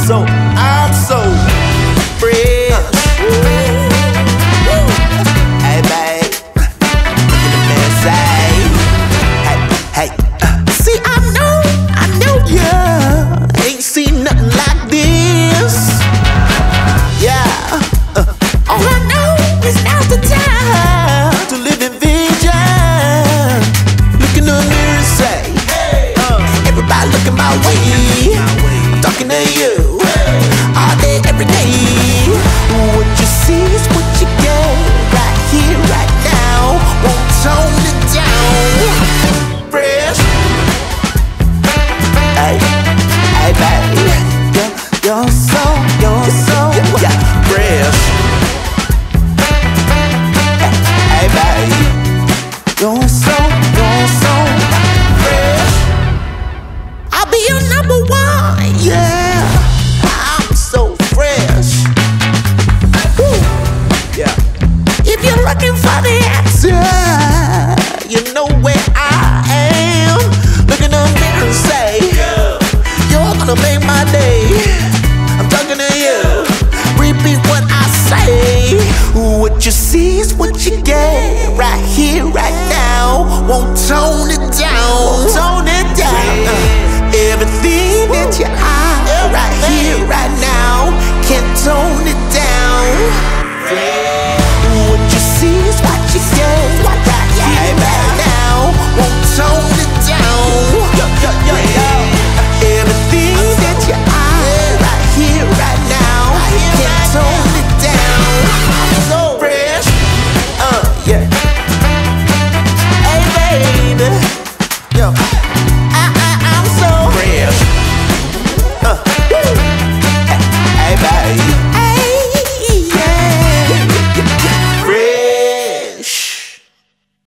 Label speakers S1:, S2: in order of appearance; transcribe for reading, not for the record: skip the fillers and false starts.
S1: I'm so fresh. Hey, babe, look at the man say. Hey, see, I know ya ain't seen nothing like this. Yeah, all I know is now's the time to live in vision. Look in the mirror and say, everybody looking my way. Talking to you all day, every day. What you see is what you get, right here, right now. Won't tone it down. Fresh. Hey, hey, babe, you're so, yeah, fresh. Hey, babe, you're so fresh. I'll be your number one, yeah. I'm so fresh. Woo. Yeah. If you're looking for the answer, you know where I am. Look in the mirror and say, you're gonna make my day. I'm talking to you. Repeat what I say. What you see is what you get, right here, right now. Won't tone it down.